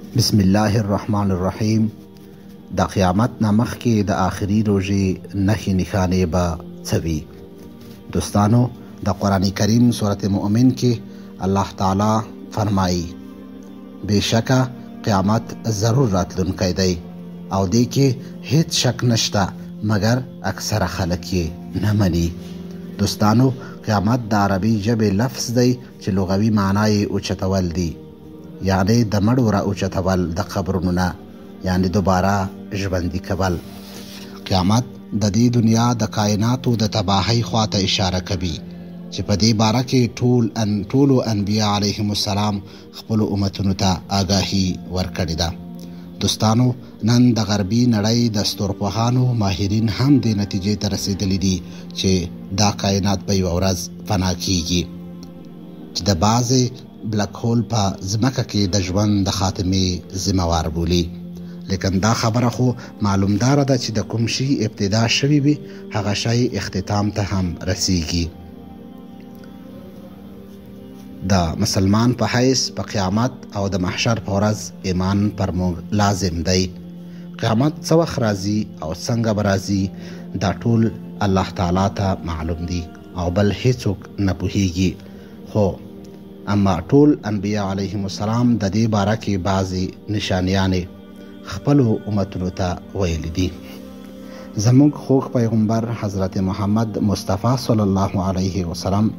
بسم الله الرحمن الرحیم. د قیامت نه مخکې د آخري روژې نښې نښانې به څه وي؟ دوستانو، د قرآن کریم سورت مؤمن کې الله تعالی فرمایي بېشکه قیامت ضرور راتلونکی دی او دې کې هیڅ شک نشته مګر اکثره خلک یې نه مني. دوستانو، قیامت د عربي ژبې لفظ دی چې لغوي معنا یې اوچتول دي، یعنی د مړو را اوچتول د قبرونو نه، یعنی دوباره ژوندي کول. قیامت د دې دنیا د کائناتو د تباهۍ خواته اشاره کوي چې په دې باره کې ټولو انبیا علیهم السلام خپلو امتونو ته آګاهي ورکړې ده. دوستانو، نن د غربي نړۍ د ستورپوهانو ماهرین هم دې نتیجې ته رسېدلي دي چې دا کائنات به یوه ورځ فنا کیږي، چې د بعضې بلک هول په ځمکه کې د ژوند د خاتمې ذمهوار بولي. لیکن دا خبره خو معلومداره ده چې د کوم شي ابتدا شوي وي هغه شی اختتام ته هم رسیږي. د مسلمان په حیث په قیامت او د محشر په ورځ ایمان پر موږ لازم دی. قیامت څه وخت راځي او څنګه به راځي دا ټول الله تعالی ته معلوم دي او بل هیڅوک نه پوهیږي. خو اما ټول انبیا علیهم السلام د دې باره کې بعضې نشانیانې خپلو امتونو ته ویلي دي. زموږ خوږ پیغمبر حضرت محمد مصطفی صلی الله علیه وسلم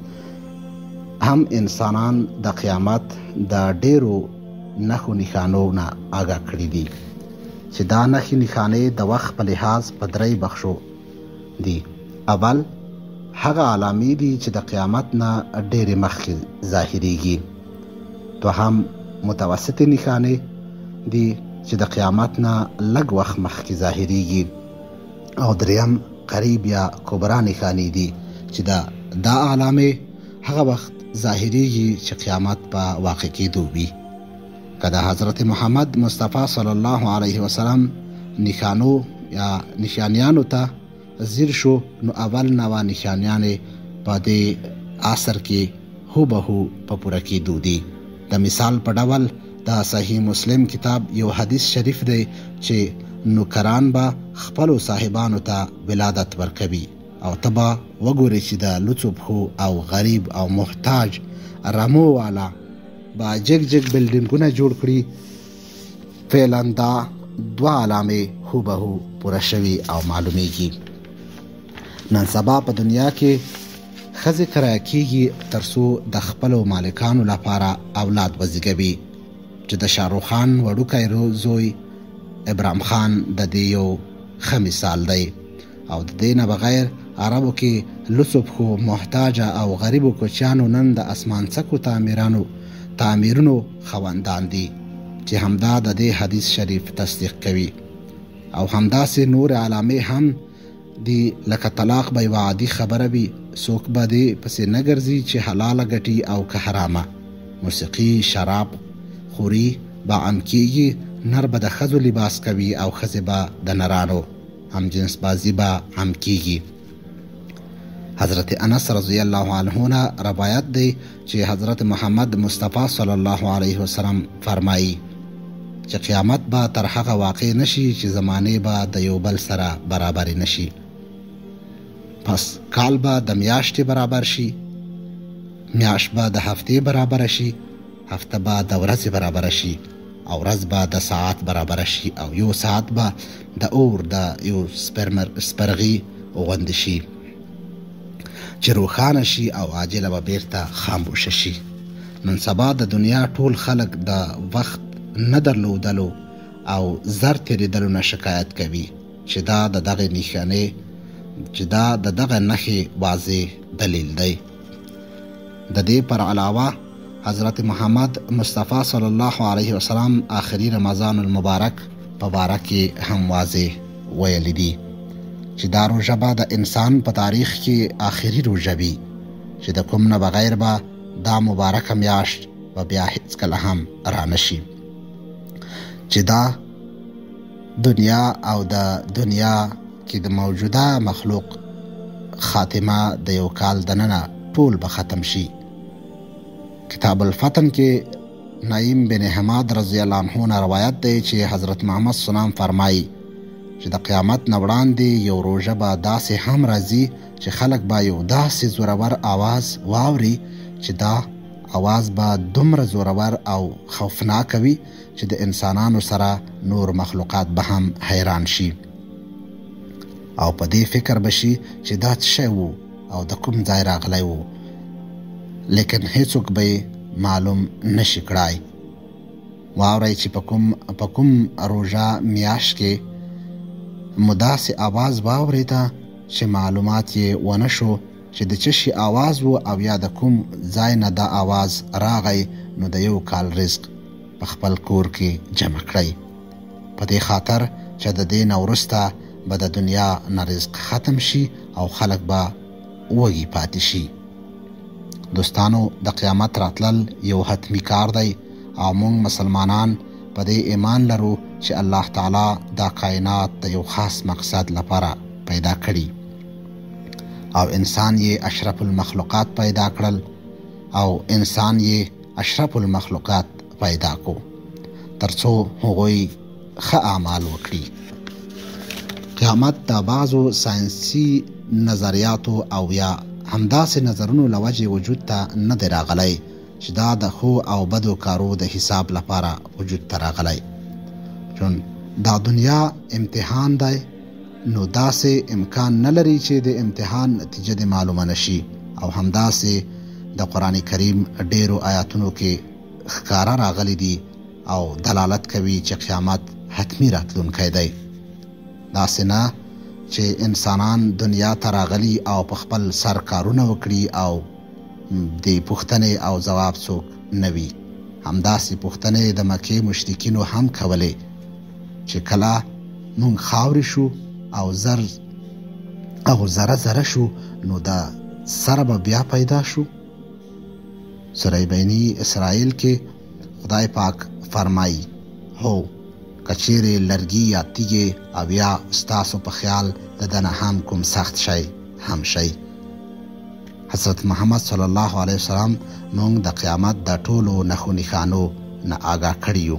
هم انسانان د قیامت د ډیرو نښو نښانو نه آګاه کړي دي چې دا نښې نښانې د وخت په لحاظ په درې بخشو دي. اول هغه علامې دي چې د قیامت نه ډېرې مخکې ظاهریږي. دوهم متوسطې نښانې دي چې د قیامت نه لږ وخت مخکې ظاهریږي. او دریم قریب یا کبرا نښانې دي چې دا علامې هغه وخت ظاهریږي چې قیامت په واقع کېدو وي. که د حضرت محمد مصطفی صلی الله علیه وسلم نښانو یا نشانیانو ته ځیر شو نو اول نوع نشانیانې په دې عصر کې هوبهو په پوره کېدو دي. د مثال په ډول د صحیح مسلم کتاب یو حدیث شریف دی چې نوکران به خپلو صاحبانو ته ولادت ورکوي او ته به وګورې چې د لوڅو پښو او غریب او محتاج رمو والا به جګ جګ بلډینګونه جوړ کړي. فعلا دا دوه علامې هوبهو پوره شوي او معلومیږي. نن سبا په دنیا کې ښځې کرایه کېږي تر څو د خپلو مالکانو لپاره اولاد وزېږوي، چې د شاهرخ خان وړوکی زوی ابراهیم خان د دې یو ښه مثال دی. او د دې نه بغیر عربو کې لوڅو پښو محتاجه او غریبو کوچیانو نن د اسمان څکو تعمیرونو خاوندان دي چې همدا د دې حدیث شریف تصدیق کوي. او همداسې نور علامې هم دي، لکه طلاق به یوه عادي خبره وي، څوک به دې پسې نه ګرځي چې حلاله ګټي او که حرامه. موسیقي، شراب خوري به عام کېږي، نر به د ښځو لباس کوي او ښځې به د نرانو، همجنس بازي به عام کېږي. حضرت انس رضی الله عنه نه روایت دی چې حضرت محمد مصطفی صلی الله علیه وسلم فرمایي چې قیامت به تر هغه واقع نشي چې زمانې به د یو بل سره برابرې نشي. پس کال به د میاشتې برابر شي، میاشت به د هفتې برابر شي، هفته به د ورځې برابر شي، او ورځ به د ساعت برابر شي، او یو ساعت به د اور د یو سپرغي غوندې شي چې روښانه شي او عاجله به بیرته خاموشه شي. نن سبا د دنیا ټول خلک د وخت نه درلودلو او زر تېرېدلو نه شکایت کوي چې دا د دغه نښې واضح دلیل دی. د دې پر علاوه حضرت محمد مصطفی صلی الله علیه وسلم آخري رمضان المبارک په باره کې هم واضح ویلی دي چې دا روژه به د انسان په تاریخ کې آخري روژه وي چې د کوم نه بغیر به دا مبارکه میاشت به بیا هیڅکله هم رانشي، چې دا دنیا او د دنیا کې د موجوده مخلوق خاتمه د یو کال دننه ټول به ختم شي. کتاب الفتن کې نعیم بن حماد رضی الله عنه نه روایت دی چې حضرت محمد صلی الله علیه وسلم فرمایي چې د قیامت نه وړاندې یو روژه به داسې هم راځي چې خلک به یو داسې زورور آواز واوري چې دا آواز به دومره زورور او خوفناک وي چې د انسانانو سره نور مخلوقات به هم حیران شي او په دې فکر بشي چې دا څه شی و او د کوم ځای راغلی و، لیکن هیڅوک به معلوم نشي کړای. واورئ چې په کوم روژه میاشت کې مو داسې آواز واورېده چې معلومات یې ونه شو چې د څه شي آواز و او یا د کوم ځای نه دا آواز راغی، نو د یو کال رزق په خپل کور کې جمع کړئ، په دې خاطر چې د دې نه وروسته به د دنیا نه رزق ختم شي او خلک به وږي پاتې شي. دوستانو، د قیامت راتلل یو حتمی کار دی او موږ مسلمانان په دې ایمان لرو چې الله تعالی دا کائنات د یو خاص مقصد لپاره پیدا کړي او انسان یې اشرف المخلوقات پیدا کړل او انسان یې اشرف المخلوقات پیدا کو ترڅو هغوی ښه اعمال وکړي. قیامت د بعضو ساینسي نظریاتو او یا همداسې نظرونو له وجې وجود ته نه دی راغلی چې دا د ښو او بدو کارو د حساب لپاره وجود ته راغلی. چون دا دنیا امتحان دی، نو داسې امکان نه لري چې د امتحان نتیجه دې معلومه نشي او همداسې د قرآن کریم ډیرو آیاتونو کې ښکاره راغلی دي او دلالت کوي چې قیامت حتمی راتلونکی دی. داسې نه چې انسانان دنیا ته راغلي او په خپل سر کارونه وکړي او د پوښتنې او ځواب څوک نه وي. همداسې پوښتنې د مکې مشرکینو هم کولې چې کله مونږ خاورې شو او ذره شو نو دا سره به بیا پیدا شو. سوره بینی اسرائیل کې خدای پاک فرمایي هو کچیرې لرګي یا تیږې او یا ستاسو په خیال د دنه هم کوم سخت شی هم شي. حضرت محمد صلی الله علیه وسلم مونږ د قیامت د ټولو نښو نښانو نه آگاه کړي یو.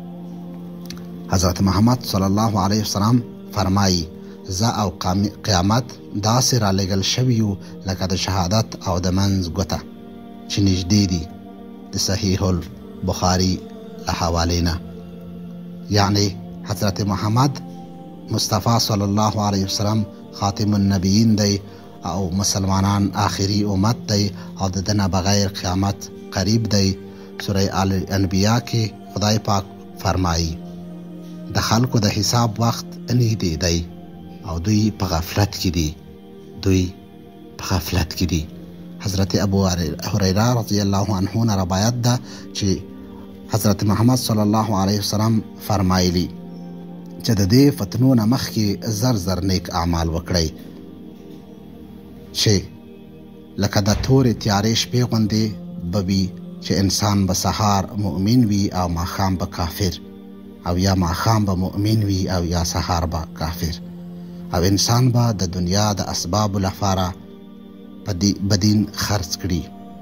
حضرت محمد صلی الله علیه وسلم فرمایي زه او قیامت داسې را لېږل شوي یو لکه د شهادت او د منځ ګوته چې نږدې دي، د صحیح البخاري له حوالې نه. یعنی حضرت محمد مصطفی صلی الله علیه وسلم خاتم النبیین دی او مسلمانان آخری امت دی او د دنه بغیر قیامت قریب دی. سوره آل انبیاء کې خدای پاک فرمایي د خلکو د حساب وخت نږدې دی او دوی په غفلت کې دي. حضرت ابو هریره رضی الله عنه نه روایت ده چې حضرت محمد صلی الله علیه وسلم فرمایلی چې د دې فتنو نه مخکې زر نیک اعمال وکړئ چې لکه د تورې تیارې شپې غوندې به وي چې انسان به سهار مؤمن وي او ماښام به کافر او یا ماښام به مؤمن وي او یا سهار به کافر او انسان به د دنیا د اسبابو لپاره بدین خرڅ کړي.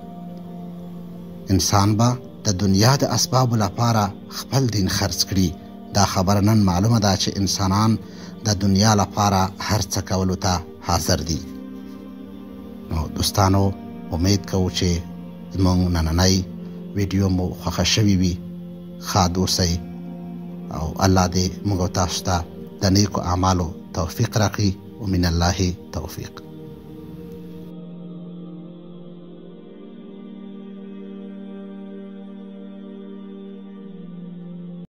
انسان به د دنیا د اسبابو لپاره خپل دین خرڅ کړي. دا خبره نن معلومه ده چې انسانان د دنیا لپاره هر څه کولو ته حاضر دي. نو دوستانو، امید کوو چې زموږ نننی ویډیو مو خوښه شوې وي. ښاد اوسئ او الله دې موږ او تاسو ته د نیکو اعمالو توفیق راکړي. ومن الله توفیق.